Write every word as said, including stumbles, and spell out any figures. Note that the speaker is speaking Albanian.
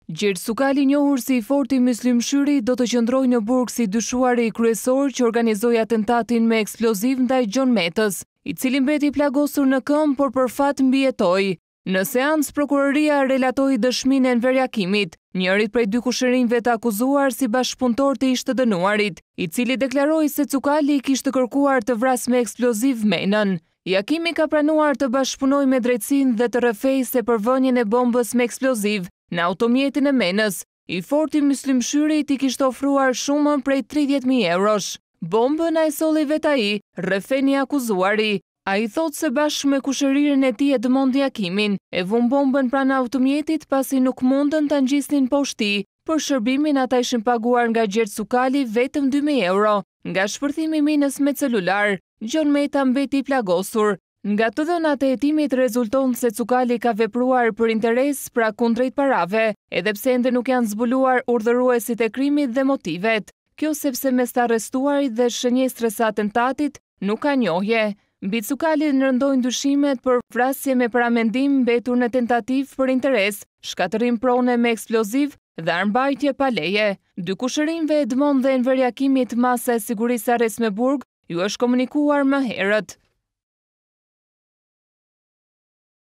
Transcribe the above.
Gjergj Cukalin, njohur si i forti myslimshyri, do të qëndrojë në burg si dyshuari kryesor që organizoi atentatin me eksploziv ndaj Gjonmetës, i cili mbeti i plagosur në këmbë, por për fat mbijetoi. Në seancë, prokuroria relatoi dëshminë e nverjakimit, njërit prej dy kushërinjve të akuzuar si bashkëpunëtor të ish të dënuarit, i cili deklaroi se Cukali kishte kërkuar të vrasë me eksploziv menën. Jakimi ka pranuar të bashkëpunojë me drejtsinë dhe të rrëfejë se për vënien e bombës me eksploziv në automjetin e menës. I forti myslimshyrit i kishte ofruar shumën prej tridhjetë mijë eurosh. Bombën ai solli vet ai, rrëfeni akuzuari. Ai thotë se bashkë me kushërirën e tij e dëmondi Jakimin, e vun bombën pranë automjetit pasi nuk mundën ta ngjisnin poshtë. Për shërbimin ata ishin paguar nga Gjergj Cukali vetëm dy mijë euro. Nga shpërthimi i minës me celular, Gjonmeta mbeti i plagosur. Nga të dhënat e hetimit rezulton se Cukali ka vepruar për interes, pra kundrejt parave, edhe pse ende nuk janë zbuluar urdhëruesit e krimit dhe motivet. Kjo sepse mes të arrestuarit dhe shënjestrës së atentatit nuk ka njohje. Mbi Cukalin rëndojnë dyshimet për vrasje me paramendim mbetur në tentativ për interes, shkatërim prone me eksploziv dhe armbajtje pa leje. Dy kushërinjve e dëmon dhe nverjakimit masa e sigurisë arrest me burg ju është komunikuar më herët.